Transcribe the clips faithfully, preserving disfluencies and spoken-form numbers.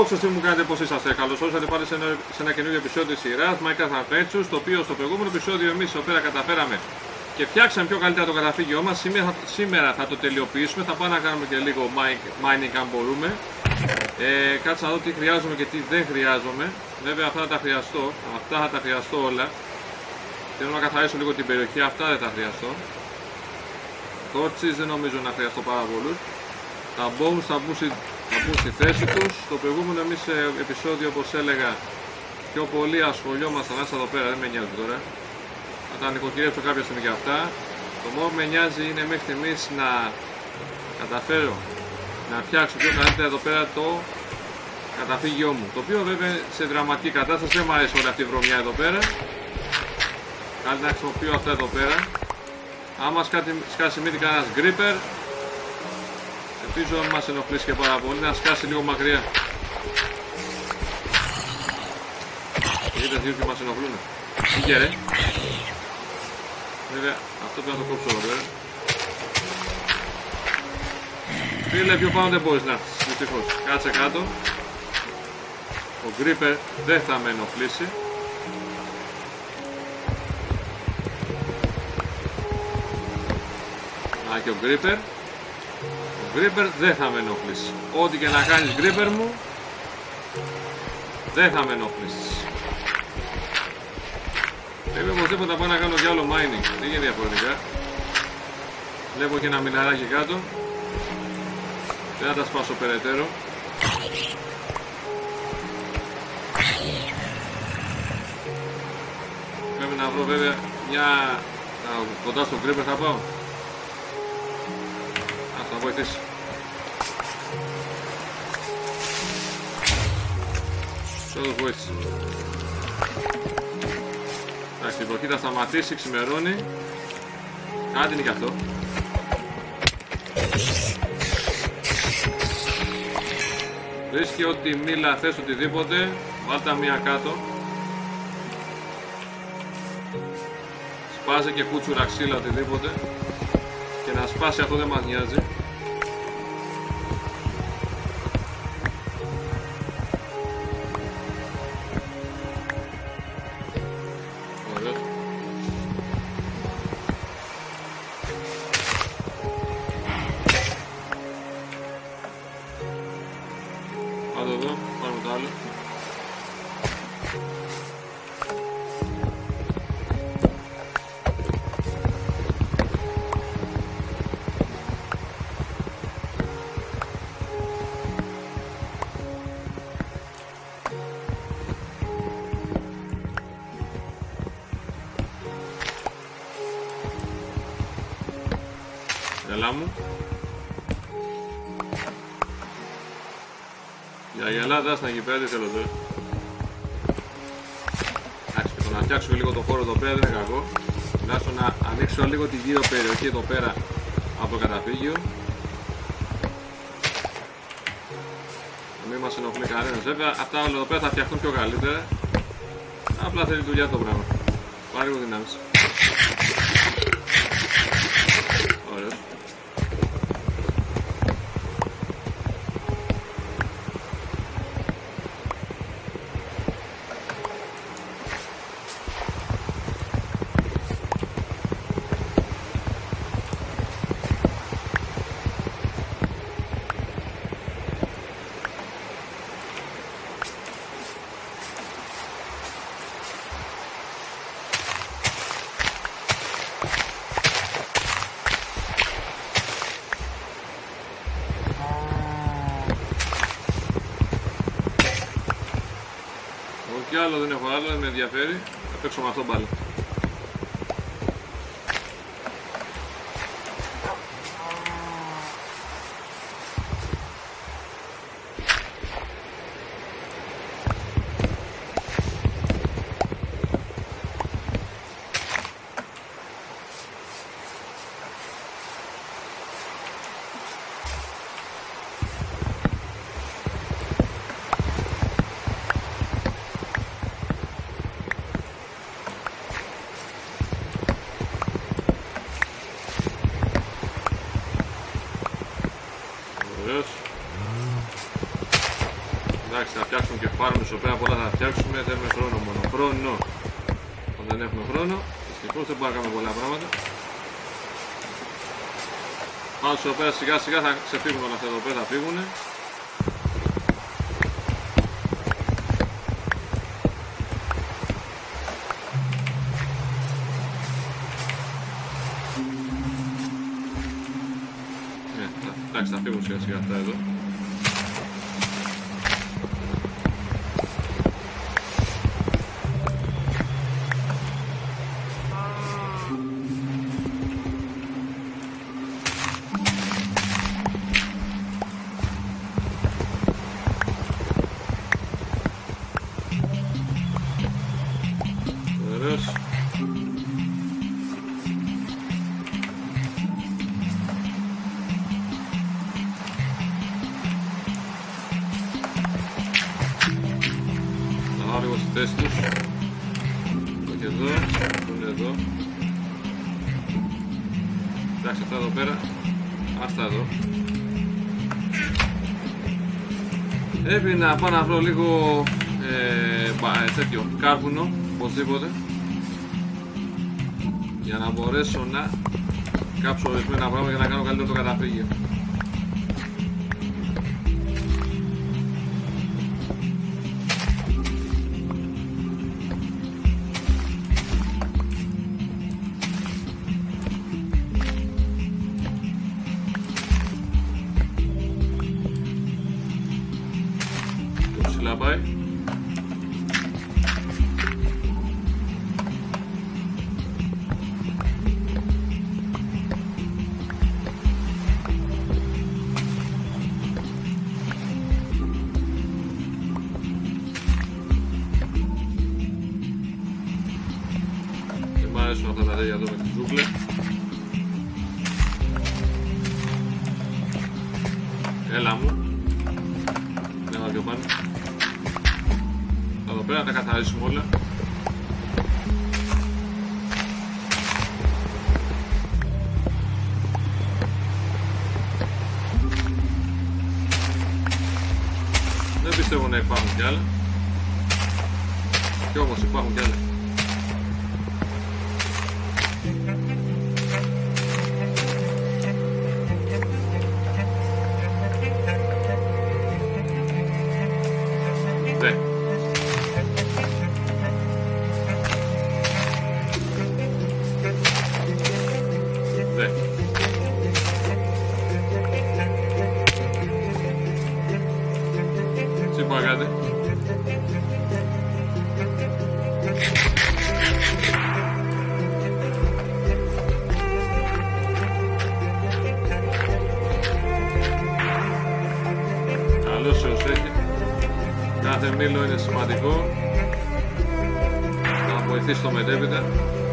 Δόξα τω Θεώ, μου κάνετε, πώς είσαστε. Καλώς ήρθατε πάλι σε ένα, σε ένα καινούργιο επεισόδιο της σειράς Minecraft Adventures, το οποίο στο προηγούμενο επεισόδιο εμείς εδώ πέρα καταφέραμε και φτιάξαμε πιο καλύτερα το καταφύγιό μας. Σήμερα, σήμερα θα το τελειοποιήσουμε, θα πάμε να κάνουμε και λίγο mining αν μπορούμε. Ε, κάτσε να δω τι χρειάζομαι και τι δεν χρειάζομαι. Βέβαια αυτά θα τα χρειαστώ, αυτά θα τα χρειαστώ όλα. Θέλω να καθαρίσω λίγο την περιοχή, αυτά δεν θα χρειαστώ. Torches δεν νομίζω να χρειαστώ πάρα πολλούς. Τα bombs θα μπουν, θα μπουν στη θέση τους. Στο προηγούμενο εμείς επεισόδιο, όπως έλεγα, πιο πολύ ασχολιόμασταν, άσα εδώ πέρα, δεν με νοιάζει τώρα. Θα τα νοικοκυρέψω κάποια στιγμή και αυτά. Το μόνο που με νοιάζει είναι μέχρι στιγμής να καταφέρω να φτιάξω πιο καλύτερα εδώ πέρα το καταφύγιό μου. Το οποίο βέβαια σε δραματική κατάσταση δεν μου αρέσει όλη αυτή η βρωμιά εδώ πέρα. Καλύτερα να χρησιμοποιώ αυτά εδώ πέρα. Άμα σκάσει μύτη κανένας γκρίπερ, ελπίζω να μας ενοχλήσει και πάρα πολύ, να σκάσει λίγο μακριά. Είδες δύο και μας ενοχλούν. Είχε ρε. Βέβαια αυτό πρέπει να το κόψω εδώ πέρα. Φίλε, πιο πάνω δεν μπορείς να έρθεις, δυστυχώς. Κάτσε κάτω. Ο γκρίπερ δεν θα με ενοχλήσει. Α, και ο γκρίπερ. Ο γκρίπερ δεν θα με ενοχλήσει. Ό,τι και να κάνεις γκρίπερ μου, δεν θα με ενοχλήσεις. Πρέπει οπωσδήποτε να πάω να κάνω κι άλλο mining. Δεν γίνεται διαφορετικά. Βλέπω και ένα μιναράκι κάτω. Δεν θα τα σπάσω περαιτέρω. Πρέπει να βρω βέβαια μια... κοντά στο γκρίπερ θα πάω. Ας θα βοηθήσει. Τώρα βοήθησε. Εντάξει, η βροχή θα σταματήσει, ξημερώνει. Κάτι είναι και αυτό. Βρίσκει ό,τι μήλα θες, οτιδήποτε. Βάλτε μία κάτω. Σπάσε και κούτσουρα, ξύλα, οτιδήποτε. Και να σπάσει αυτό δεν μας νοιάζει. Ωραία. Πάτε εδώ, πάρουμε το άλλο. Γελά μου. Για γελάδας να γυπέδει θέλω τώρα. Εντάξει, και το να φτιάξω λίγο το χώρο εδώ πέρα δεν είναι κακό. Τουλάχιστον να ανοίξω λίγο τη γύρω περιοχή εδώ πέρα από το καταφύγιο. Να μην μας ενοχλεί κανένας. Βέβαια αυτά όλα εδώ πέρα θα φτιαχτούν πιο καλύτερα. Απλά θέλει δουλειά το πράγμα. Πάρε λίγο δυνάμεις. Ωραίος. Και άλλο δεν έχω άλλο, δεν με ενδιαφέρει. Θα παίξω με αυτό πάλι. Θα φτιάξουμε και φάρμες εδώ πέρα, πολλά θα φτιάξουμε, θέλουμε χρόνο μόνο. Χρόνο. Όταν δεν έχουμε χρόνο, δυστυχώς δεν μπορούμε να κάνουμε πολλά πράγματα. Πάνω εδώ πέρα σιγά σιγά θα ξεφύγουν όλα αυτά εδώ πέρα, θα φύγουν. Εντάξει, θα φύγουν σιγά σιγά αυτά εδώ. Ωραίος. Λίγο στη θέση τους. Και εδώ, είναι εδώ. Εντάξει, αυτά εδώ πέρα. Αυτά εδώ. Έπρεπε να πάω να βρω λίγο ε, πα, τέτοιο κάρβουνο, οπωσδήποτε, για να μπορέσω να κάψω ορισμένα πράγματα για να κάνω καλύτερο το καταφύγιο. Πάει. Δεν μ' αρέσουν αυτά τα τέτοια εδώ με τη ζούγκλα. Έλα μου. Δεν θα πιο πάνω. Εδώ πέρα να τα καθαρίσουμε όλα. Δεν πιστεύω να υπάρχουν κι άλλα. Κι όμως υπάρχουν κι άλλα. Ναι. Ναι. Τι πάγατε. Καλώς έως έχει. Κάθε μήλο είναι σημαντικό να βοηθήσει το μετέπειτα.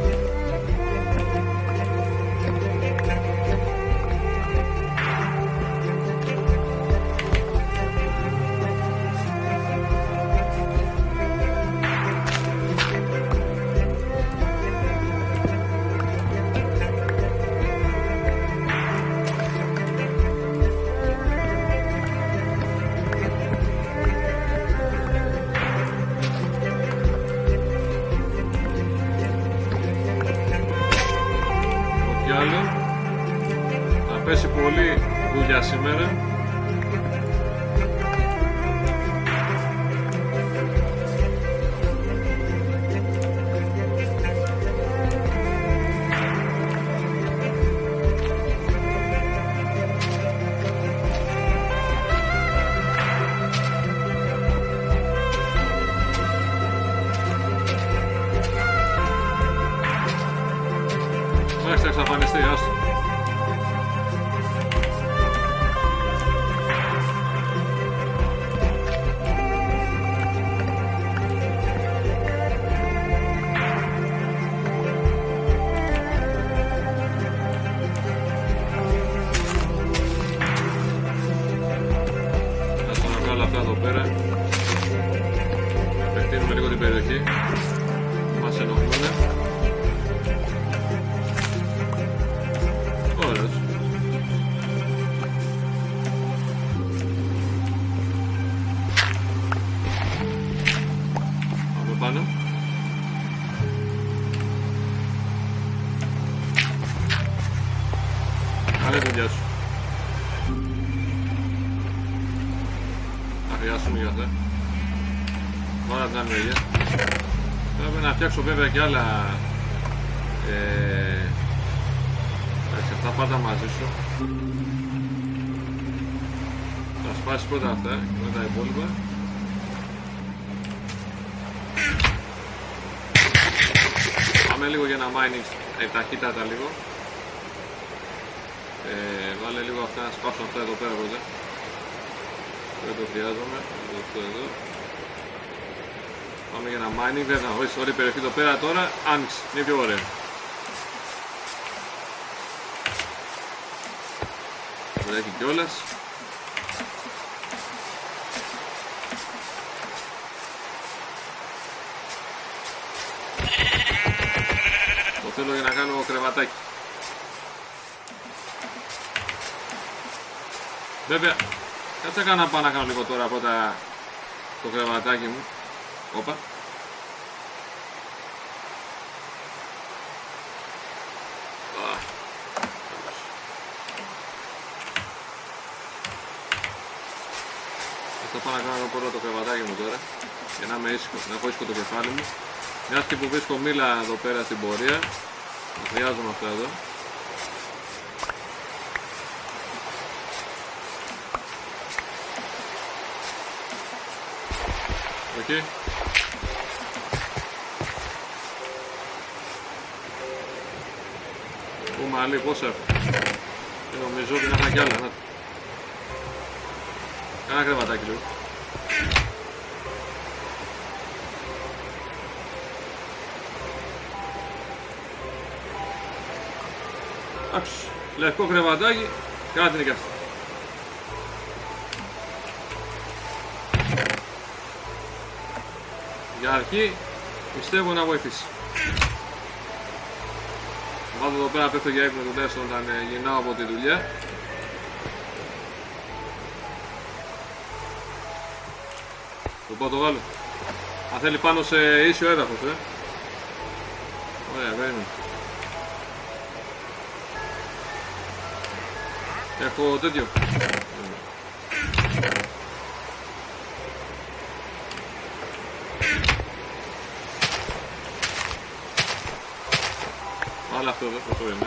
Θα πέσει πολύ δουλειά σήμερα. Θα εξαφανιστεί, άστο. Ας το να βγάλω αυτά εδώ πέρα. Επεκτείνουμε λίγο την περιοχή. Μας ενοχλούνε. πάνω. Κάνε τη δουλειά σου. Θα χρειάσουμε για αυτά. Τώρα την άλλη μεριά. Πρέπει να φτιάξω βέβαια και άλλα. Ε, εντάξει, αυτά πάντα μαζί σου. Θα σπάσεις πρώτα αυτά και μετά τα υπόλοιπα. Πάμε λίγο για ένα mining ε, ταχύτατα λίγο. Ε, βάλε λίγο αυτά, να σπάσω αυτά εδώ πέρα πρώτα. Δεν το χρειάζομαι, αυτό εδώ. Πάμε για ένα mining, βέβαια, όχι όλη η περιοχή εδώ πέρα τώρα, άνοιξε, είναι πιο ωραία. Βρέχει κιόλας. Το θέλω για να κάνω κρεβατάκι. Βέβαια, κάτσε να πάω να κάνω λίγο τώρα από τα... το κρεβατάκι μου. Όπα. Θα πάω να κάνω πρώτα το κρεβατάκι μου τώρα για να, είμαι ήσυχο, να έχω ήσυχο το κεφάλι μου. Μιας και που βρίσκω μήλα εδώ πέρα στην πορεία, θα χρειάζομαι αυτά εδώ. Οκ. Okay. Πού μαλλί, πόσα έχω. Και νομίζω ότι να είχα κι άλλα. Να... Κάνα κρεβατάκι λίγο. Εντάξει, λευκό κρεβατάκι, κάτι είναι κι αυτό. Για αρχή πιστεύω να βοηθήσει. Βάζω εδώ πέρα, πέφτω για ύπνο τουλάχιστον όταν γυρνάω από τη δουλειά. Το πάω το βάλω. Αν θέλει πάνω σε ίσιο έδαφος, ε. Ωραία, παίρνει. Έχω τέτοιο. Βάλε αυτό εδώ, αυτό είναι.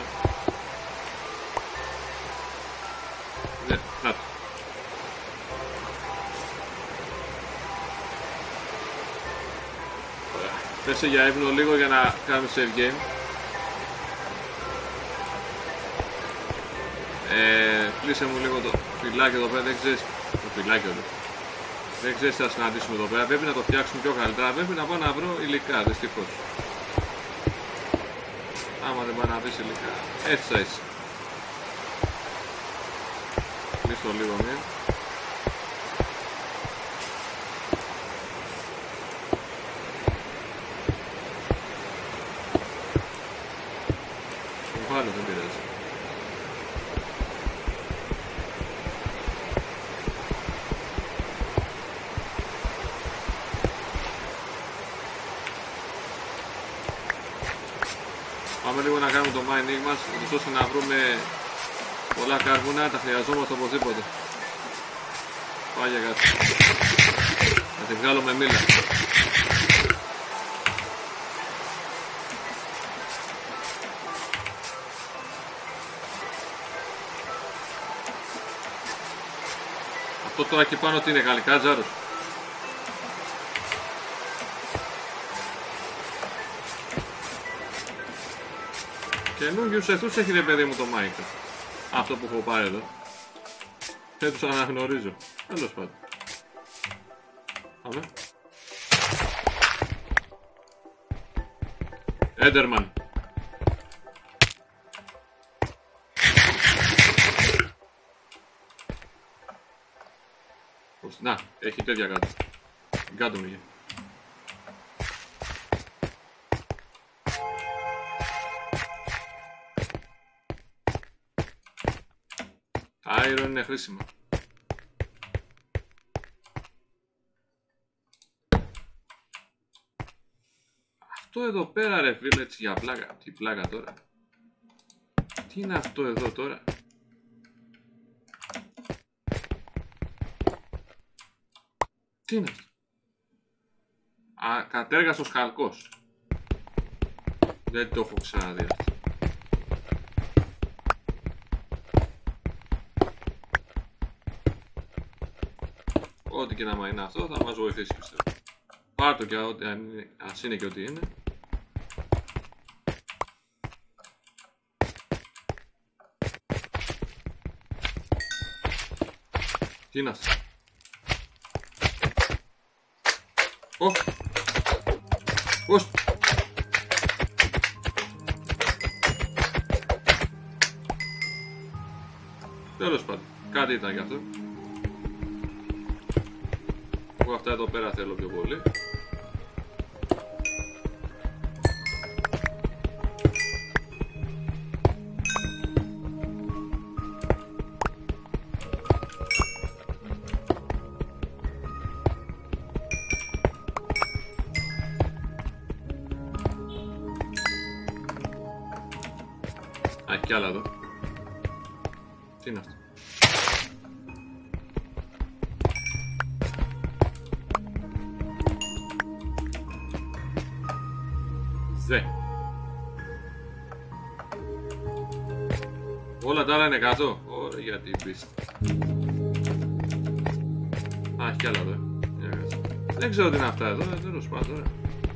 Ναι, να το. Πέσε για ύπνο λίγο για να κάνουμε save game. Ε, κλείσε μου λίγο το φυλάκι εδώ πέρα, δεν ξέρεις, το φυλάκι εδώ. Δεν ξέρεις τι θα συναντήσουμε εδώ πέρα, πρέπει να το φτιάξουμε πιο καλύτερα, πρέπει να πάω να βρω υλικά, δυστυχώς. Άμα δεν πάει να βρεις υλικά, έτσι θα είσαι. Κλείστο λίγο μία. Μου βάλω, δεν πειράζει. Πάμε λίγο να κάνουμε το mining μας, ώστε να βρούμε πολλά κάρβουνα, τα χρειαζόμαστε οπωσδήποτε. Πάει για κάτι. Θα τη βγάλω με μήλα. Αυτό τώρα εκεί πάνω τι είναι, γαλλικάτζαρος. Καινούργιους αιθούς έχει ρε παιδί μου το Minecraft. Αυτό που έχω πάρει εδώ. Δεν τους αναγνωρίζω. Τέλος πάντων. Πάμε. Enderman. Να, έχει τέτοια κάτω. Κάτω μου είχε. Iron είναι χρήσιμα. αυτό εδώ πέρα ρε φίλε, έτσι για πλάκα. Τι πλάκα τώρα. Τι είναι αυτό εδώ τώρα. Τι είναι αυτό. Α, κατέργαστος χαλκός. Δεν το έχω ξαναδεί αυτό. Ό,τι και να είναι αυτό θα μας βοηθήσει πιστεύω. Πάρ' το και ό,τι, αν είναι, ας είναι και ό,τι είναι. Τι είναι αυτό. Ω! Πώς! Τέλος πάντων, κάτι ήταν γι' αυτό. Εγώ αυτά εδώ πέρα θέλω πιο πολύ. Α, έχει κι άλλα εδώ. Τι είναι αυτό. Ζε. Όλα τα άλλα είναι κάτω. Ωραία, γιατί πίστη. Α, έχει κι άλλα εδώ. Δεν ξέρω τι είναι αυτά εδώ. Δεν το σπάω τώρα.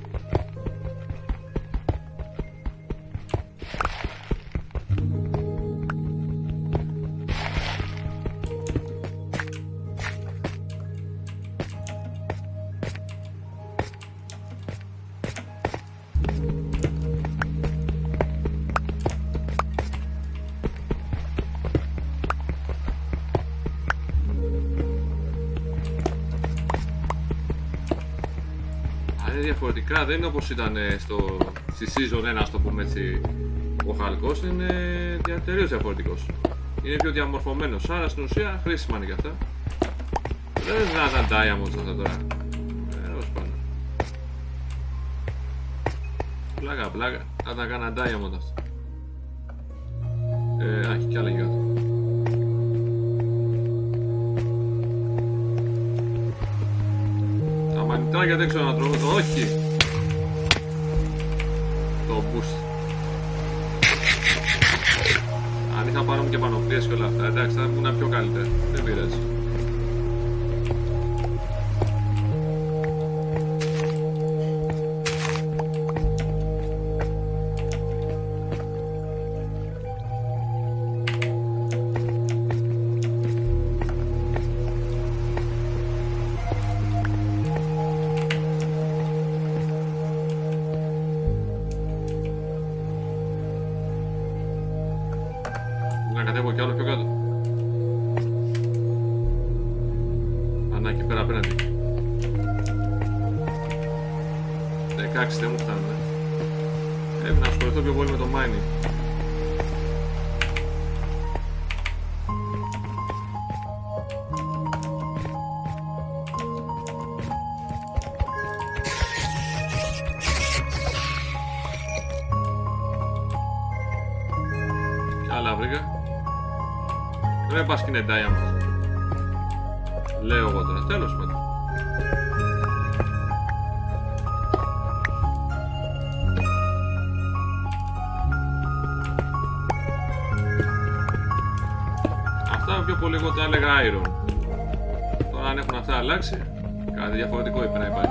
Διαφορετικά, δεν είναι όπως ήταν στο, στη season ένα, ας το πούμε έτσι, ο χαλκός είναι τελείως διαφορετικός. Είναι πιο διαμορφωμένος, άρα στην ουσία χρήσιμα είναι και αυτά. Δεν θα ήταν diamonds αυτά τώρα. Τέλος πάντων. Πλάκα, πλάκα. Θα τα κάνα diamond αυτό. Ε, έχει κι άλλα για κάτω. Τα μανιτράκια δεν ξέρω να τρώω το, όχι! Το boost. Αν είχα πάρω και πανοπλίες και όλα αυτά, εντάξει, θα ήμουν πιο καλύτερα. Δεν πειράζει. Να κατέβω κι άλλο πιο κάτω. Ανά εκεί πέρα απέναντι. δεκαέξι δεν μου φτάνουν. Πρέπει να ασχοληθώ πιο πολύ με το mining. Κι άλλα βρήκα. Δεν πας και είναι diamond. Λέω εγώ τώρα, τέλος πάντων. Αυτά πιο πολύ εγώ τα έλεγα iron. Τώρα αν έχουν αυτά αλλάξει, κάτι διαφορετικό είπε να υπάρχει.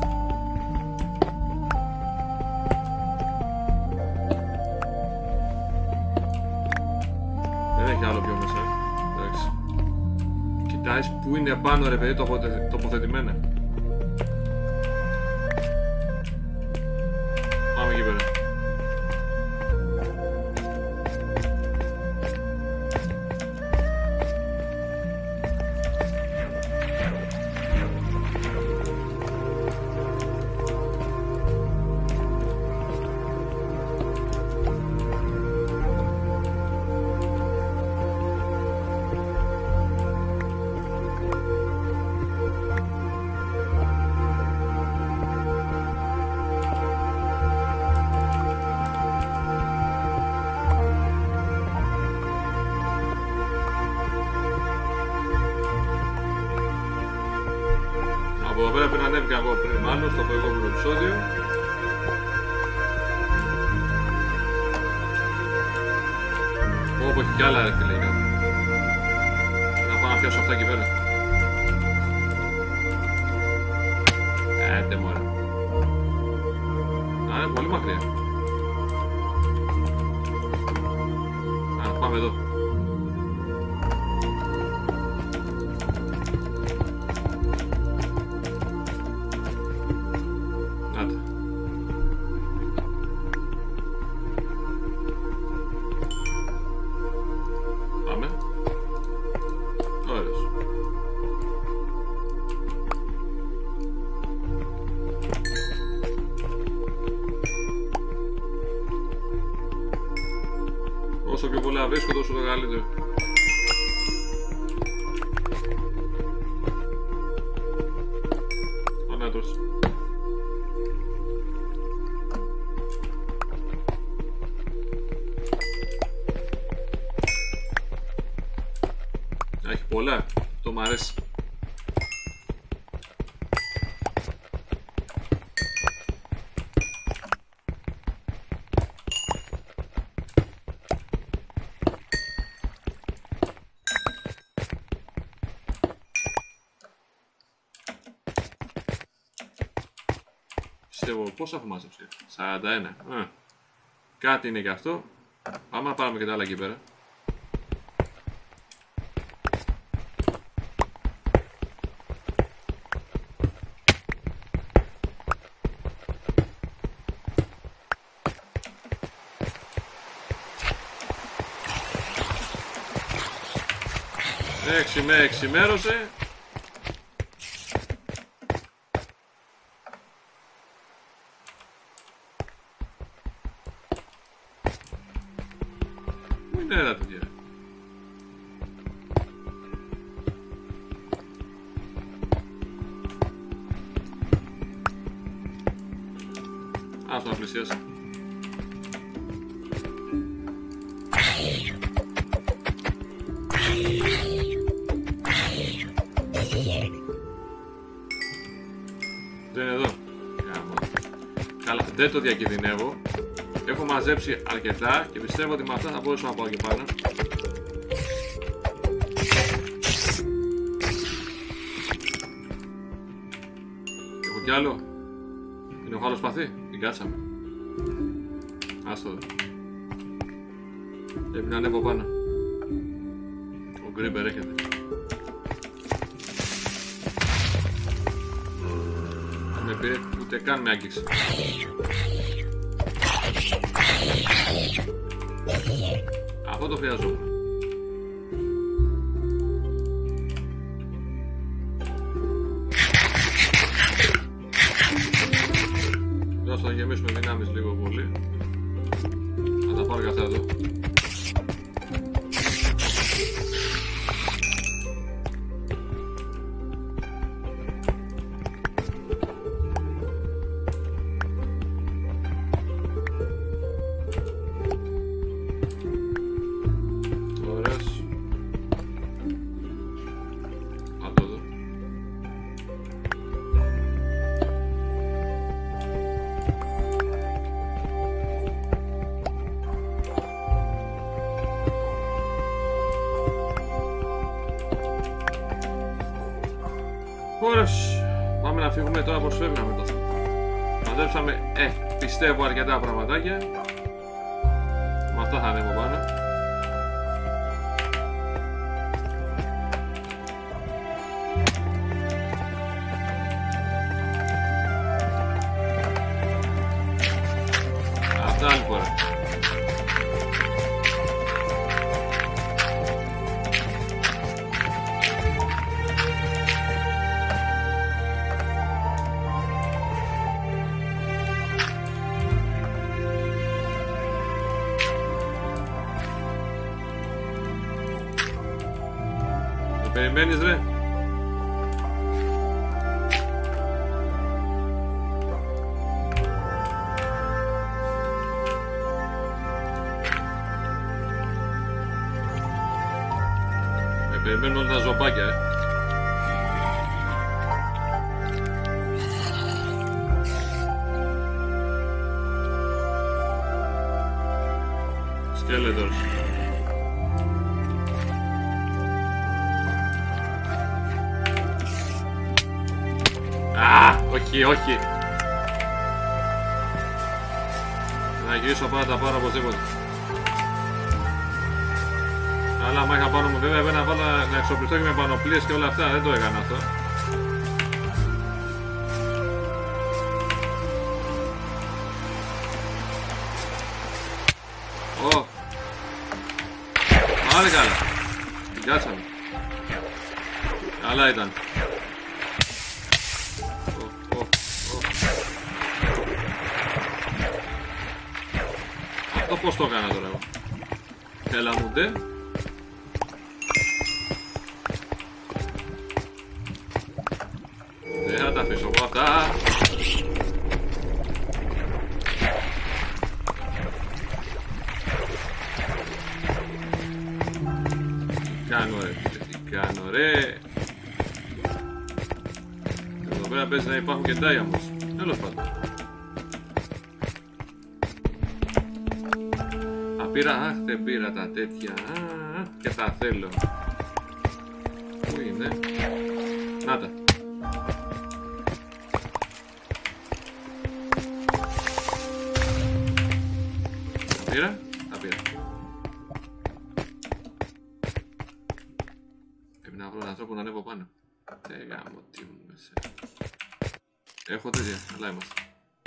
Δεν έχει άλλο πιο μέσα. Εντάξει. Κοιτάζεις που είναι πάνω ρε παιδί τοποθετημένα. Πάμε εκεί πέρα. ανέβηκα εγώ πριν μάλλον στο προηγούμενο επεισόδιο. Όπου έχει κι άλλα ρε φίλε. Να πάω να πιάσω αυτά εκεί πέρα. Έντε μωρέ. Α, είναι πολύ μακριά. Α, πάμε εδώ. Άντε. Πάμε. Ωραίος. Όσο πιο πολλά βρίσκω, τόσο το καλύτερο. Ανάτος. Έχει πολλά, το μ' αρέσει. Πιστεύω πόσα έχω μάζεψει, σαράντα ένα. Α, κάτι είναι και αυτό. Πάμε να πάρουμε και τα άλλα εκεί πέρα. Έξι με εξημέρωσε. Πού είναι τα παιδιά? Άστο να πλησιάσει. Δεν είναι εδώ. Καλά, δεν το διακινδυνεύω. Έχω μαζέψει αρκετά και πιστεύω ότι με αυτά θα μπορέσω να πάω και πάνω. Έχω κι άλλο. Είναι ο χάλος σπαθί. Την κάτσαμε. Άστο εδώ. Πρέπει να ανέβω πάνω. Ο Γκρίμπερ έρχεται. Δεν με πήρε, ούτε καν με άγγιξε. Αυτό το χρειαζόμουν. Τώρα θα γεμίσουμε δυνάμεις λίγο πολύ. Θα τα πάρω και αυτά εδώ. Ωραίος. Πάμε να φύγουμε τώρα πως φεύγαμε τώρα. Μαζέψαμε, ε, πιστεύω αρκετά πραγματάκια. Με αυτά θα ανέβω πάνω. Αυτά άλλη φορά. Περιμένεις ρε. Με περιμένουν όλα τα ζωπάκια, ε. Skeletors. Α, όχι, όχι. Να γυρίσω πάντα τα πάρω οπωσδήποτε. Αλλά άμα είχα πάνω μου βέβαια έπρεπε να, να εξοπλιστώ και με πανοπλίες και όλα αυτά. Δεν το έκανα αυτό. Ω. Άρα καλά. Πιάσαμε. Καλά ήταν. Αυτό πώς το έκανα τώρα εγώ. Έλα μου ντε. Δεν θα τα αφήσω εγώ αυτά. Τι κάνω ρε, τι κάνω ρε. Εδώ πέρα παίζει να υπάρχουν και diamonds. Τέλος πάντων. Πήρα, αχ, δεν πήρα τα τέτοια. Α, και τα θέλω. Πού είναι? Να τα. Τα πήρα, τα πήρα. Πρέπει να βρω έναν τρόπο να ανέβω πάνω. Δεν γάμω, τι μου μέσα. Έχω τέτοια, καλά είμαστε.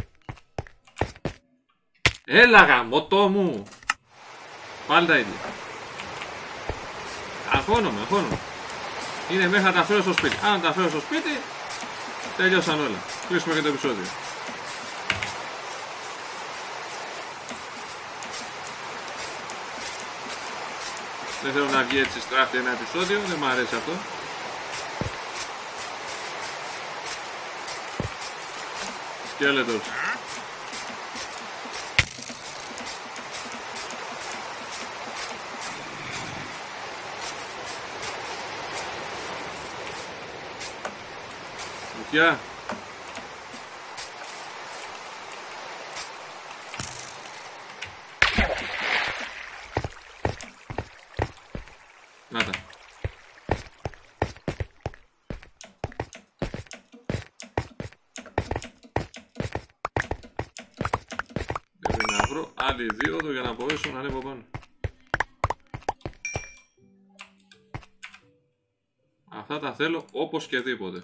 Έλα γαμώτο μου. Πάλι τα ίδια. Αγχώνομαι, αγχώνομαι. Είναι μέχρι να τα φέρω στο σπίτι. Αν τα φέρω στο σπίτι, τελειώσαν όλα. Κλείσουμε και το επεισόδιο. Δεν θέλω να βγει έτσι στράφτη ένα επεισόδιο, δεν μου αρέσει αυτό. Skeletors. Βουτιά. Να τα. Πρέπει να βρω άλλη δίωδο για να μπορέσω να ανέβω πάνω. Αυτά τα θέλω όπως και δίποτε.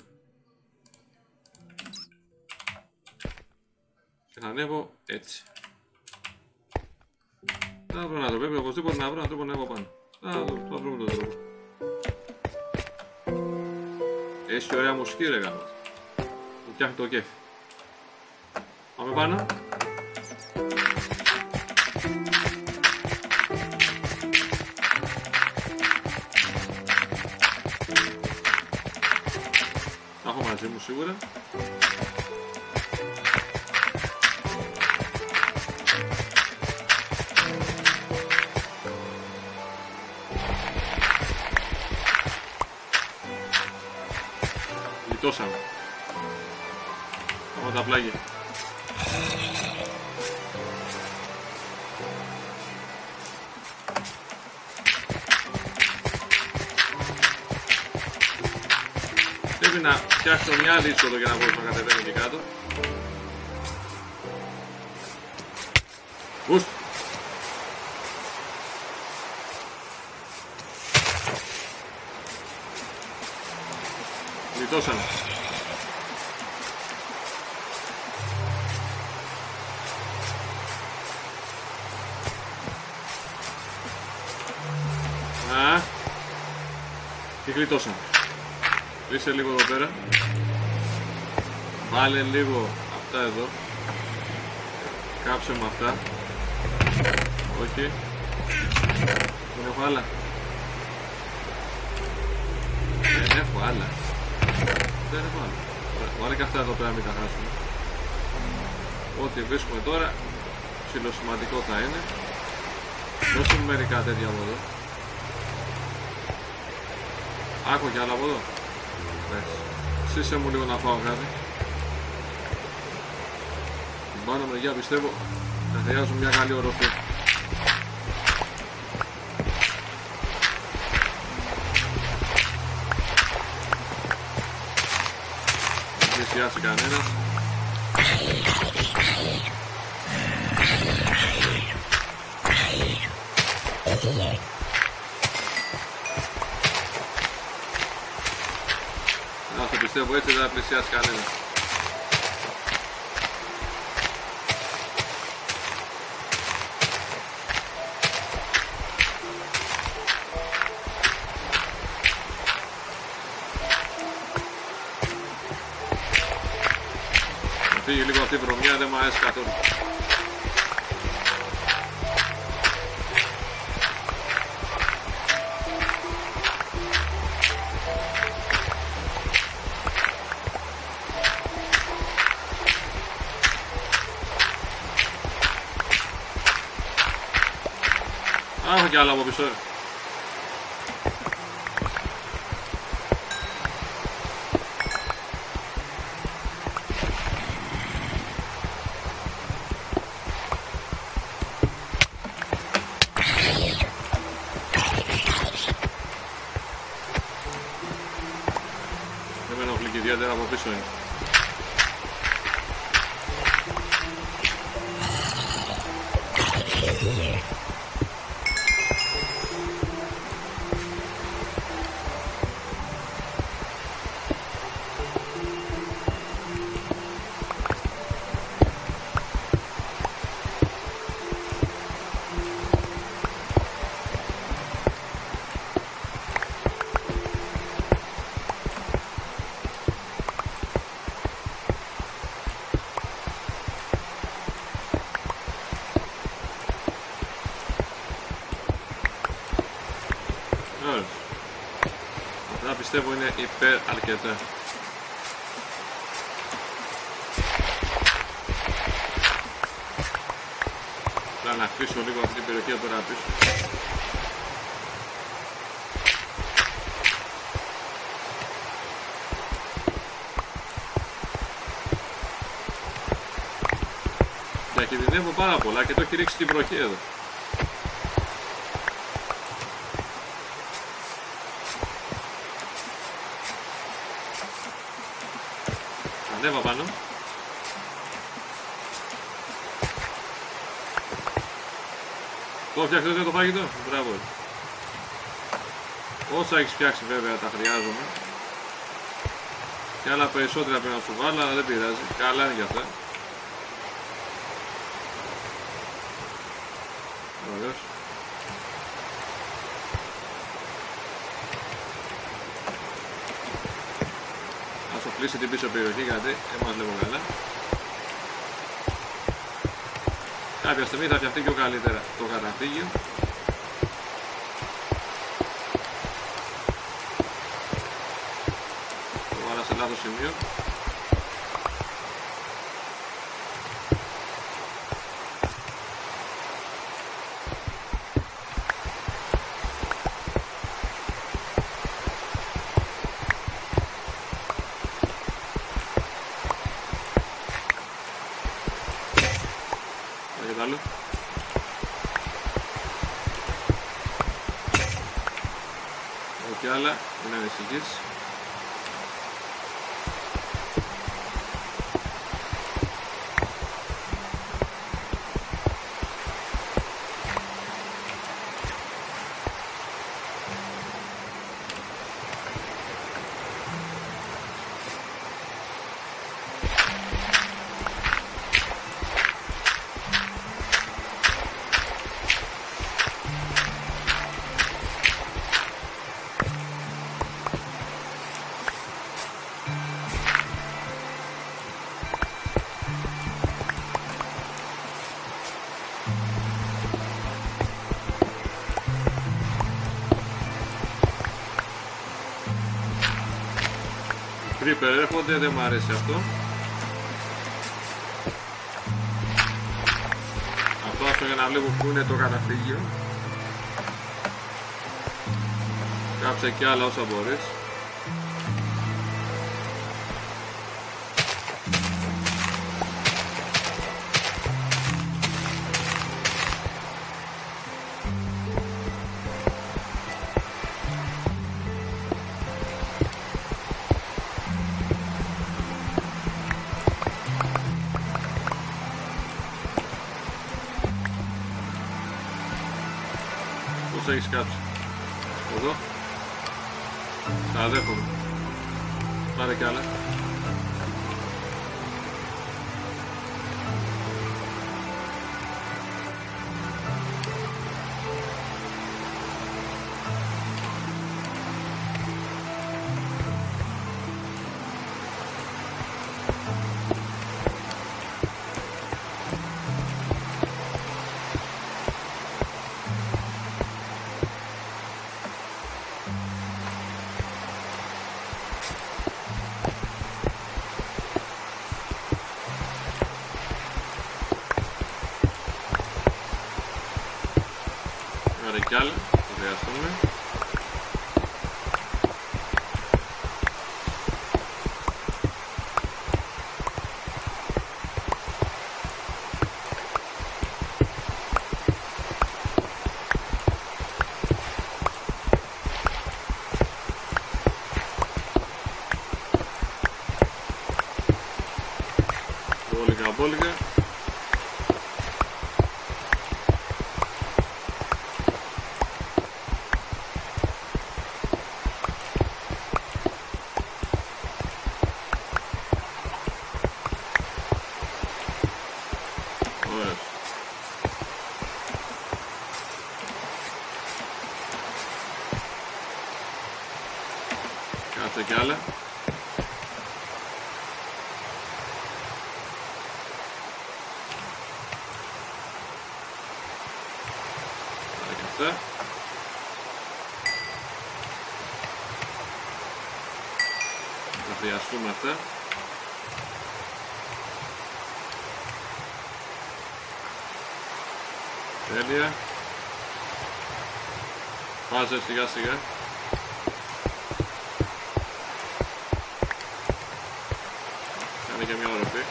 Και θα ανέβω έτσι. Θα βρω να το πρέπει οπωσδήποτε να βρω έναν τρόπο να ανέβω πάνω. Θα, το, θα βρούμε τον τρόπο. Έχει ωραία μουσική ρε γάμο. Μου φτιάχνει το κέφι. Πάμε πάνω. Τα έχω μαζί μου σίγουρα. Γλιτώσαμε. Πάμε τα πλάγια. Πρέπει να φτιάξω μια άλλη είσοδο για να μπορέσω να κατεβαίνω και κάτω. Μπουστ! Γλιτώσαμε. Α, και γλιτώσαμε. Κλείσε λίγο εδώ πέρα. Βάλε λίγο αυτά εδώ. Κάψε με αυτά. Όχι. Δεν έχω άλλα. Δεν έχω άλλα. Δεν έχω άλλα. Βάλε και αυτά εδώ πέρα, μην τα χάσουμε. Ό,τι βρίσκουμε τώρα ψιλοσημαντικό θα είναι. Δώσε μου μερικά τέτοια από εδώ. Άκου κι άλλα από εδώ. Σύσε μου λίγο να φάω κάτι. Την πάνω μεριά πιστεύω να χρειάζομαι μια καλή οροφή. πλησιάσει κανένας. Να το πιστεύω, έτσι δεν θα πλησιάσει κανένας. Φύγει λίγο αυτή η βρωμιά, δεν μου αρέσει καθόλου. Α, έχω κι άλλα από πίσω. Δεν με ενοχλεί και ιδιαίτερα, από πίσω είναι. Αυτά πιστεύω είναι υπέρ αρκετά. Θα να αφήσω λίγο αυτή την περιοχή τώρα πίσω. Διακινδυνεύω πάρα πολλά και το έχει ρίξει την βροχή εδώ. Ανέβα πάνω. Το φτιάξετε το φαγητό. Μπράβο. Όσα έχεις φτιάξει βέβαια τα χρειάζομαι. Και άλλα περισσότερα πρέπει να σου βάλω, αλλά δεν πειράζει. Καλά είναι για αυτά. Ωραίος. Ας οπλίσει την πίσω περιοχή γιατί δεν μας βλέπω καλά. Κάποια στιγμή θα φτιαχτεί πιο καλύτερα το καταφύγιο. Το βάλα σε λάθος σημείο. Άλλο. Όχι άλλα, μην ανησυχείς. Creeper έρχονται, δεν μου αρέσει αυτό. Αυτό άστο για να βλέπω που είναι το καταφύγιο. Κάψε και άλλα όσα μπορείς. Πώς έχεις κάψει? Εδώ. Τα δέχομαι. Πάρε κι άλλα. Κι άλλα, θα χρειαστούμε. Μπόλικα, μπόλικα. Κάτσε κι άλλα. Άρα και αυτά. Θα χρειαστούμε αυτά. Τέλεια. Βάζε σιγά σιγά. Κάνε και μια οροφή.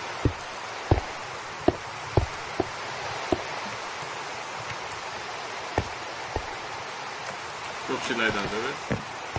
Πιο ψηλά ήταν βέβαια.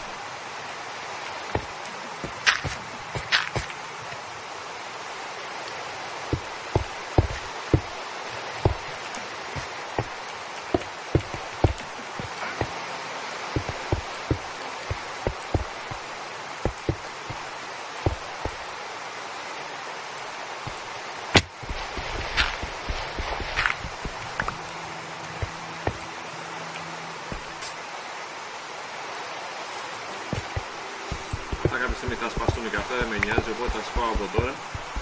Κάποια στιγμή θα σπαστούν και αυτά, δεν με νοιάζει, οπότε θα σπάω από τώρα.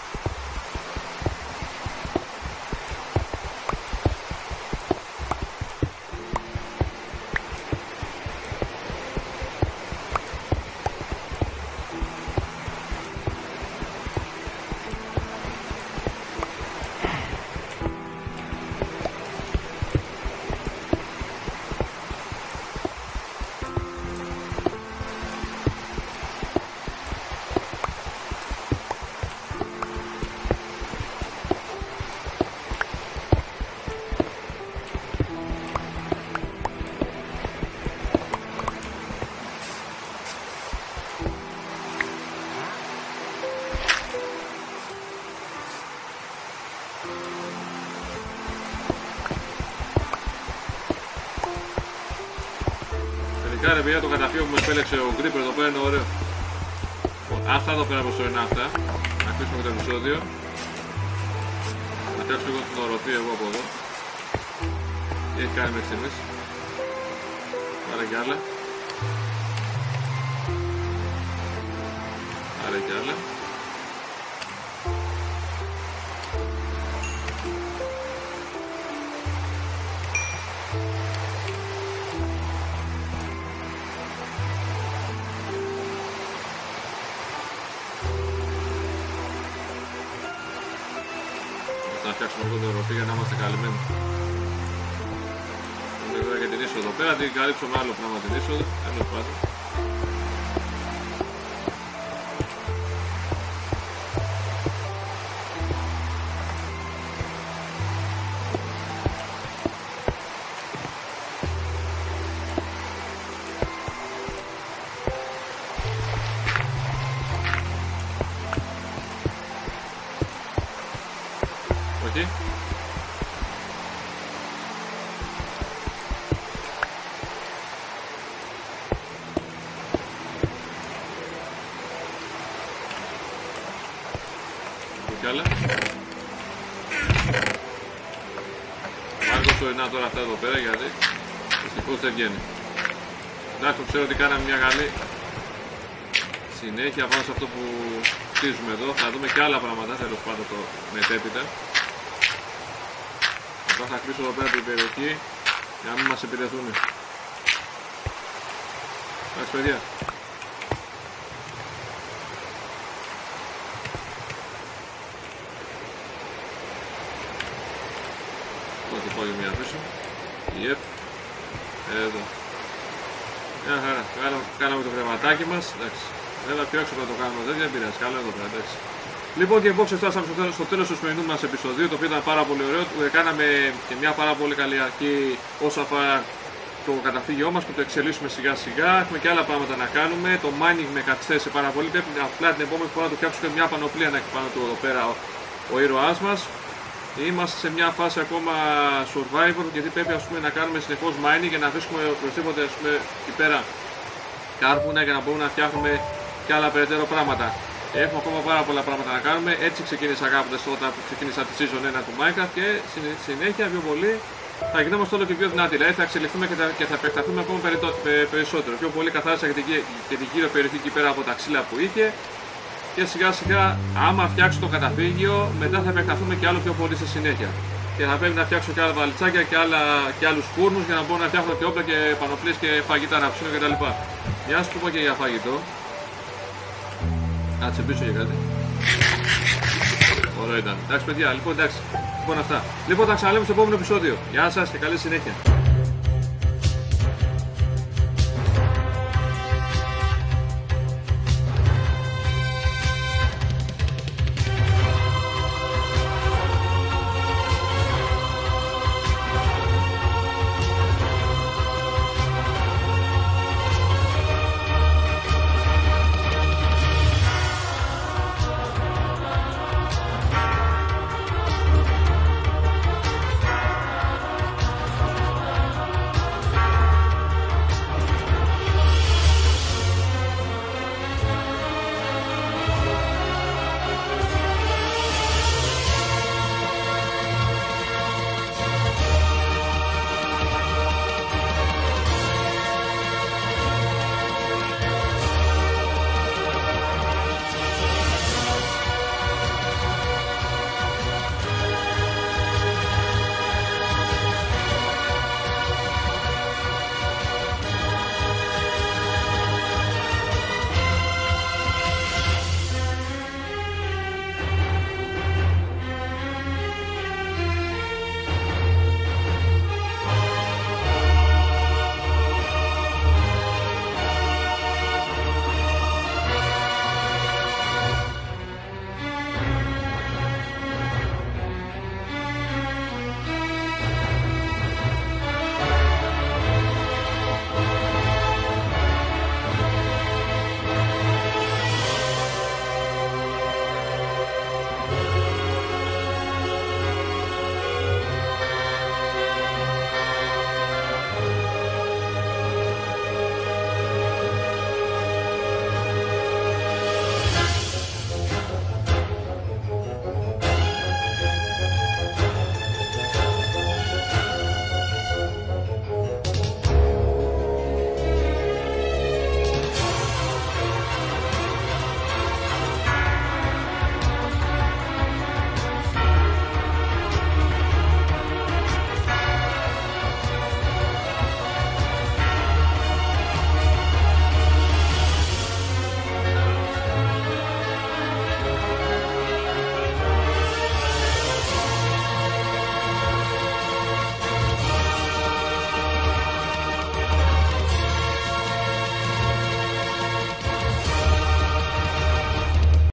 Τελικά ρε παιδιά, το καταφύγιο που μου επέλεξε ο Creeper εδώ πέρα είναι ωραίο. Αυτά εδώ πέρα προσωρινά αυτά. Να κλείσουμε και το επεισόδιο. Να φτιάξω λίγο την οροφή εγώ από εδώ. Τι έχει κάνει μέχρι στιγμής. Πάρε κι άλλα. Πάρε κι άλλα. Να φτιάξουμε αυτό το οροφή για να είμαστε καλυμμένοι. Εδώ για την είσοδο εδώ πέρα, την καλύψω με άλλο πράγμα την είσοδο, τέλος πάντων. Όχι. προσωρινά τώρα αυτά εδώ πέρα γιατί δυστυχώς δεν βγαίνει. Εντάξει, ξέρω ότι κάναμε μια καλή συνέχεια πάνω σε αυτό που χτίζουμε εδώ. Θα δούμε και άλλα πράγματα τέλος πάντων το μετέπειτα. Τώρα θα κλείσω εδώ πέρα την περιοχή για να μην μας επηρεαθούν. Εντάξει παιδιά. Εδώ πάω για μια πίσω. Yep. Εδώ. Μια χαρά. Κάναμε το κρεβατάκι μας. Εντάξει. Βέβαια πιο έξω θα το κάνουμε, δεν πειράζει. Καλό εδώ πέρα. Εντάξει. Λοιπόν και boxers, φτάσαμε στο τέλος, στο τέλος του σημερινού μας επεισοδίου, το οποίο ήταν πάρα πολύ ωραίο. Κάναμε και μια πάρα πολύ καλή αρχή όσο αφορά το καταφύγιό μας και το εξελίσσουμε σιγά σιγά. Έχουμε και άλλα πράγματα να κάνουμε. Το mining με καθυστέρησε πάρα πολύ. Πρέπει απλά την επόμενη φορά να του φτιάξουμε μια πανοπλία να έχει πάνω του εδώ πέρα ο, ο ήρωάς μας. Είμαστε σε μια φάση ακόμα survivor γιατί πρέπει ας πούμε, να κάνουμε συνεχώς mining για να βρίσκουμε οπωσδήποτε εκεί πέρα κάρβουνα για να μπορούμε να φτιάχνουμε και άλλα περαιτέρω πράγματα. Έχουμε ακόμα πάρα πολλά πράγματα να κάνουμε. Έτσι ξεκίνησα αγάπητες όταν ξεκίνησα τη season ένα του Minecraft και συνέχεια πιο πολύ θα γινόμαστε όλο και πιο δυνατοί. Δηλαδή θα εξελιχθούμε και θα, και θα επεκταθούμε ακόμα περισσότερο. Πιο πολύ καθάρισα και την, και την κύριο περιοχή εκεί πέρα από τα ξύλα που είχε. Και σιγά σιγά, άμα φτιάξω το καταφύγιο, μετά θα επεκταθούμε και άλλο πιο πολύ στη συνέχεια. Και θα πρέπει να φτιάξω και άλλα βαλιτσάκια και, άλλα, και άλλους φούρνους για να μπορώ να φτιάχνω και όπλα και πανοπλίες και φαγητά να ψήνω κτλ. Μια σου πω και για φαγητό. Να τσεμπήσω για κάτι. Ωραίο ήταν. Εντάξει παιδιά, λοιπόν εντάξει. Λοιπόν αυτά. Λοιπόν θα ξαναλέμε στο επόμενο επεισόδιο. Γεια σας και καλή συνέχεια.